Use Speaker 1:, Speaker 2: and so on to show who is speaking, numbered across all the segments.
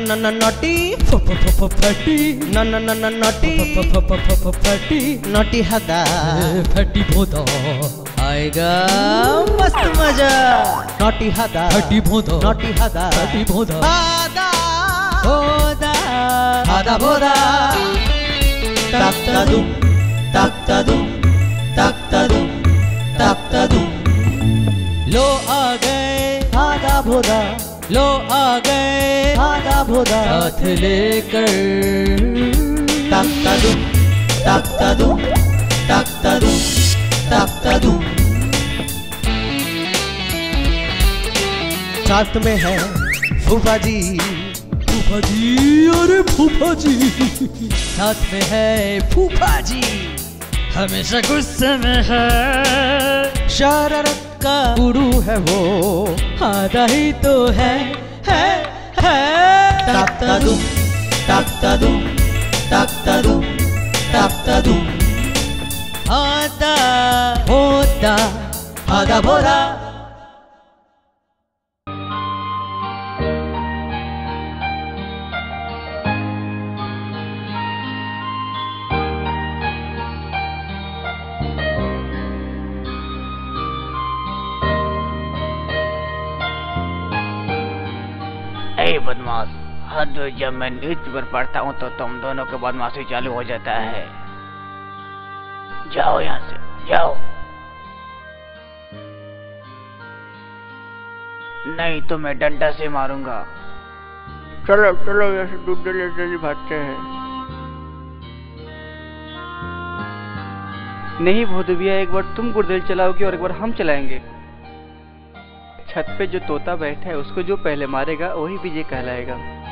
Speaker 1: Naughty फटी naughty फटी naughty हदा
Speaker 2: फटी भोदा
Speaker 1: आएगा मस्त मजा नॉटी हदा
Speaker 2: फटी भोदा
Speaker 1: नॉटी हदा
Speaker 2: फटी भोदा
Speaker 1: हदा भोदा हदा भोदा तक तदुम तक तदुम तक तदुम तक तदुम लो आ गए हदा भोदा लो आ गए हदा भोदा
Speaker 2: साथ लेकर
Speaker 1: तक तदुम तक तदुम तक तदुम तक तदुम साथ में है फूफा जी
Speaker 2: अरे फूफा जी
Speaker 1: साथ में है फूफा जी
Speaker 2: हमेशा गुस्से में है
Speaker 1: शरारत का गुरु है वो
Speaker 2: आधा ही तो है
Speaker 1: तक तदुम तक तदुम तक तदुम तक तदुम आधा होता आधा भोरा
Speaker 3: बदमाश हद जब मैं न्यूज़पेपर पढ़ता हूँ तो तुम दोनों के बदमाशी चालू हो जाता है। जाओ यहाँ से जाओ, नहीं तो मैं डंडा से मारूंगा। चलो चलो यहाँ से दूध ले भागते हैं।
Speaker 4: नहीं भोदू भैया, एक बार तुम गुर्देल चलाओगे और एक बार हम चलाएंगे। छत पे जो तोता बैठा है उसको जो पहले मारेगा वही विजय कहलाएगा।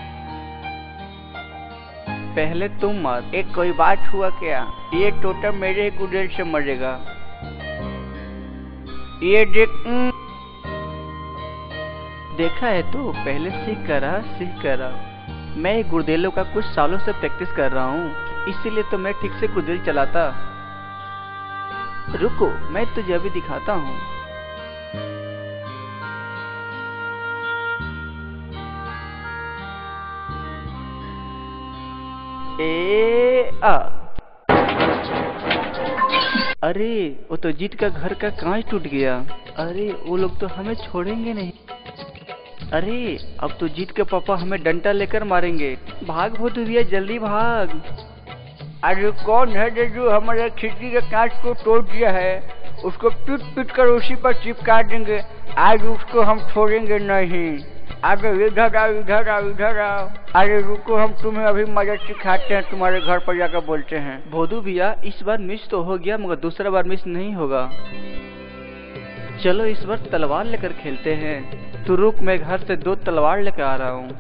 Speaker 4: पहले तुम मार।
Speaker 3: एक कोई बात हुआ क्या? ये तोता मेरे गुर्देल से मरेगा। ये
Speaker 4: देखा है तो पहले सीख करा। मैं गुर्देलों का कुछ सालों से प्रैक्टिस कर रहा हूँ, इसीलिए तो मैं ठीक से गुर्देल चलाता। रुको मैं तुझे अभी दिखाता हूँ। अरे वो तो जीत का घर का कांच टूट गया। अरे वो लोग तो हमें छोड़ेंगे नहीं। अरे अब तो जीत के पापा हमें डंडा लेकर मारेंगे। भाग भोदू भैया जल्दी भाग।
Speaker 3: अरे कौन है जो हमारे खिड़की के कांच को तोड़ दिया है? उसको पीट कर उसी पर चिपका देंगे। आज उसको हम छोड़ेंगे नहीं। आगे इधर आओ। अरे रुको, हम तुम्हें अभी मजा सिखाते हैं। तुम्हारे घर पर जाकर बोलते हैं।
Speaker 4: भोदू भैया इस बार मिस तो हो गया, मगर दूसरा बार मिस नहीं होगा। चलो इस बार तलवार लेकर खेलते हैं। तो रुक, मैं घर से 2 तलवार लेकर आ रहा हूँ।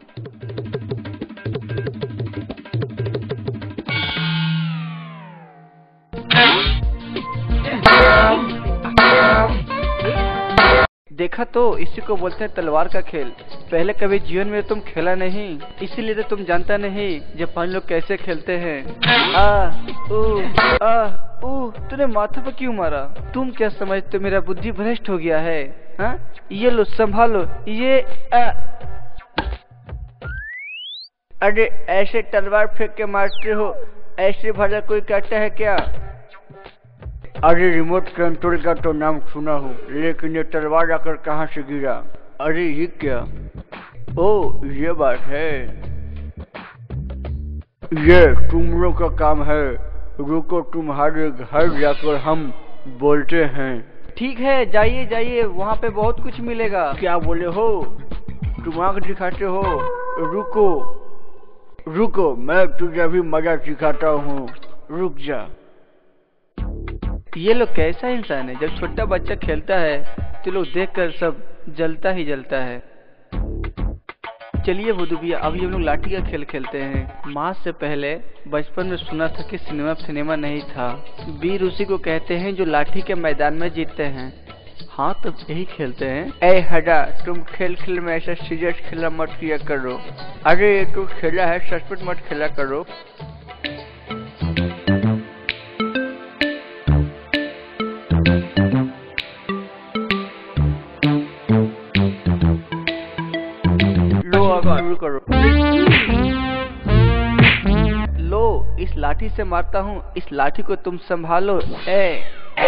Speaker 4: देखा तो इसी को बोलते हैं तलवार का खेल। पहले कभी जीवन में तुम खेला नहीं, इसीलिए तो तुम जानता नहीं जापान लोग कैसे खेलते हैं। तूने माथा पर क्यों मारा? तुम क्या समझते मेरा बुद्धि भ्रष्ट हो गया है? हाँ ये लो संभालो ये।
Speaker 3: अरे ऐसे तलवार फेंक के मारते हो, ऐसे भला कोई कहता है क्या? अरे रिमोट कंट्रोल का तो नाम सुना हूँ, लेकिन ये तलवार आकर कहाँ से गिरा? अरे ये क्या? ओ ये बात है, ये तुम लोग का काम है। रुको, तुम्हारे घर जाकर हम बोलते हैं।
Speaker 4: ठीक है जाइए जाइए, वहाँ पे बहुत कुछ मिलेगा।
Speaker 3: क्या बोले हो? तुम आँख दिखाते हो? रुको रुको, मैं तुझे अभी मजा सिखाता हूँ, रुक जा।
Speaker 4: ये लोग कैसा इंसान है, जब छोटा बच्चा खेलता है तो लोग देखकर सब जलता ही जलता है। चलिए भोदू भैया अभी हम लोग लाठी का खेल खेलते हैं। माँ से पहले बचपन में सुना था कि सिनेमा नहीं था, वीर उसी को कहते हैं जो लाठी के मैदान में जीतते हैं। हाँ तो यही खेलते हैं।
Speaker 3: ए हटा, तुम खेल में ऐसा सीरियस खेला मत किया करो। अरे ये तो खेला है, सचमुच मत खेला करो।
Speaker 4: लो अब शुरू करो। इस लाठी से मारता हूँ, इस लाठी को तुम संभालो। ए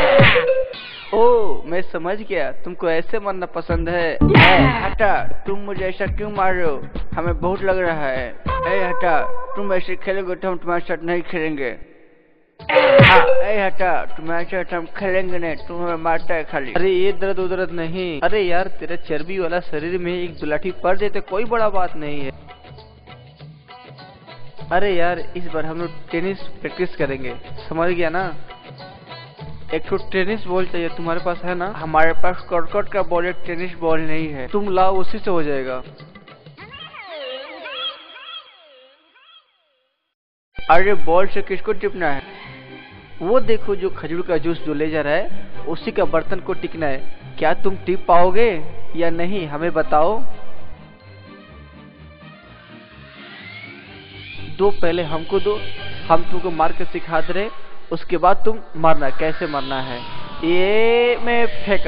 Speaker 4: ओ, मैं समझ गया, तुमको ऐसे मारना पसंद है।
Speaker 3: हटा, तुम मुझे ऐसा क्यों मार रहे हो? हमें बहुत लग रहा है। हटा, तुम ऐसे खेलोगे तो हम तुम्हारे साथ नहीं खेलेंगे। हटा, तुम्हारे साथ हम खेलेंगे नहीं, तुम हमें मारता है खाली।
Speaker 4: अरे ये दर्द उदर्द नहीं। अरे यार, तेरे चर्बी वाला शरीर में एक दो लाठी पड़ जाए तो कोई बड़ा बात नहीं है। अरे यार, इस बार हम लोग टेनिस प्रैक्टिस करेंगे, समझ गया ना? एक तो टेनिस बॉल चाहिए, तुम्हारे पास है ना?
Speaker 3: हमारे पास करकट का बॉल है, टेनिस बॉल नहीं है।
Speaker 4: तुम लाओ, उसी से हो जाएगा।
Speaker 3: अरे बॉल से किसको टिपना है?
Speaker 4: वो देखो, जो खजूर का जूस जो ले जा रहा है, उसी का बर्तन को टिकना है। क्या तुम टिप पाओगे या नहीं, हमें बताओ। दो, पहले हमको दो, हम तुमको मार के सिखा दे रहे, उसके बाद तुम मारना, कैसे मारना है। ये मैं फेंका।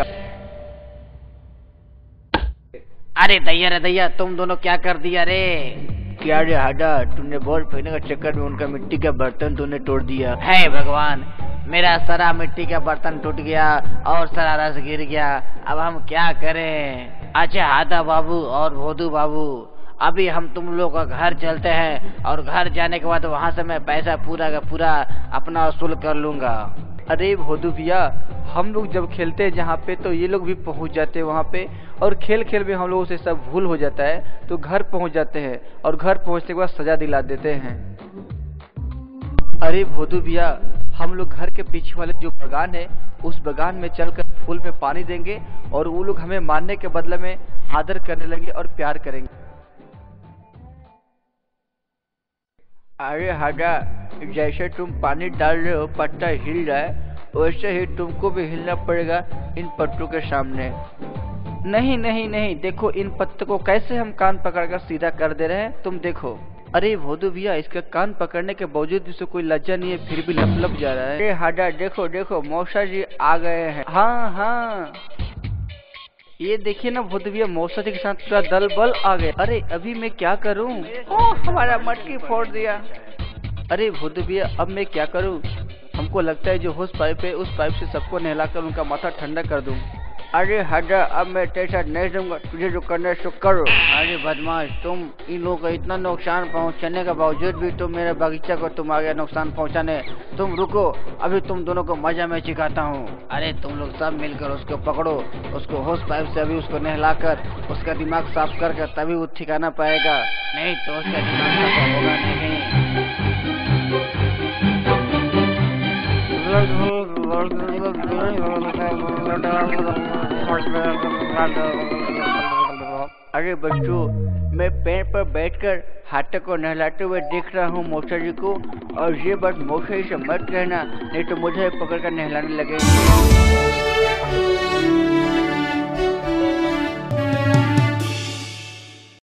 Speaker 1: अरे दैया रे दैया, तुम दोनों क्या कर दिया रे?
Speaker 3: क्या रे हाडा, तूने बॉल फेंकने का चक्कर में उनका मिट्टी का बर्तन तूने तोड़ दिया।
Speaker 1: हे भगवान, मेरा सारा मिट्टी का बर्तन टूट गया और सारा रस गिर गया। अब हम क्या करें? अच्छा हादा बाबू और भोदू बाबू, अभी हम तुम लोग का घर चलते हैं और घर जाने के बाद वहाँ से मैं पैसा पूरा का पूरा अपना वसूल कर लूंगा।
Speaker 4: अरे भोदू भैया, हम लोग जब खेलते हैं जहाँ पे, तो ये लोग भी पहुँच जाते हैं वहाँ पे, और खेल खेल में हम लोगों से सब भूल हो जाता है, तो घर पहुँच जाते हैं और घर पहुँचने के बाद सजा दिला देते हैं। अरे भोदू भैया, हम लोग घर के पीछे वाले जो बगान है, उस बगान में चलकर फूल में पानी देंगे और वो लोग हमें मारने के बदले में आदर करने लगे और प्यार करेंगे।
Speaker 3: अरे हाडा, जैसे तुम पानी डाल रहे हो, पत्ता हिल रहा है, वैसे ही तुमको भी हिलना पड़ेगा इन पत्तों के सामने।
Speaker 4: नहीं नहीं नहीं, देखो इन पत्तों को कैसे हम कान पकड़कर सीधा कर दे रहे हैं, तुम देखो। अरे भोदू भैया, इसका कान पकड़ने के बावजूद भी कोई लज्जा नहीं है, फिर भी लप लप जा रहा है।
Speaker 3: अरे हाडा, देखो देखो, मौसा जी आ गए हैं।
Speaker 4: हाँ हाँ, ये देखिए ना भोदू भैया, मौसा जी के साथ पूरा दल बल आ गए। अरे अभी मैं क्या करूं?
Speaker 3: हमारा मटकी फोड़ दिया।
Speaker 4: अरे भोदू भैया, अब मैं क्या करूं? हमको लगता है जो होस पाइप है, उस पाइप से सबको नहलाकर उनका माथा ठंडा कर दूं।
Speaker 3: अरे हाडा, अब मैं तेरे साथ नहीं दूंगा, तुझे जो करना है सो करो।
Speaker 1: अरे बदमाश, तुम इन लोगों को इतना नुकसान पहुंचाने के बावजूद भी तुम मेरे बगीचा को तुम आ गया नुकसान पहुंचाने। तुम रुको, अभी तुम दोनों को मजा में सिखाता हूँ। अरे तुम लोग सब मिलकर उसको पकड़ो, उसको होस पाइप से अभी उसको नहलाकर उसका दिमाग साफ करके तभी वो ठिकाना पाएगा, नहीं तो उसका दिमाग साफ होगा नहीं।
Speaker 3: अरे बच्चों, मैं पेड़ पर बैठकर हाथी को नहलाते हुए देख रहा हूँ मौसा जी को, और ये बात मौसा जी से मत कहना, नहीं तो मुझे पकड़ कर नहलाने लगेंगे।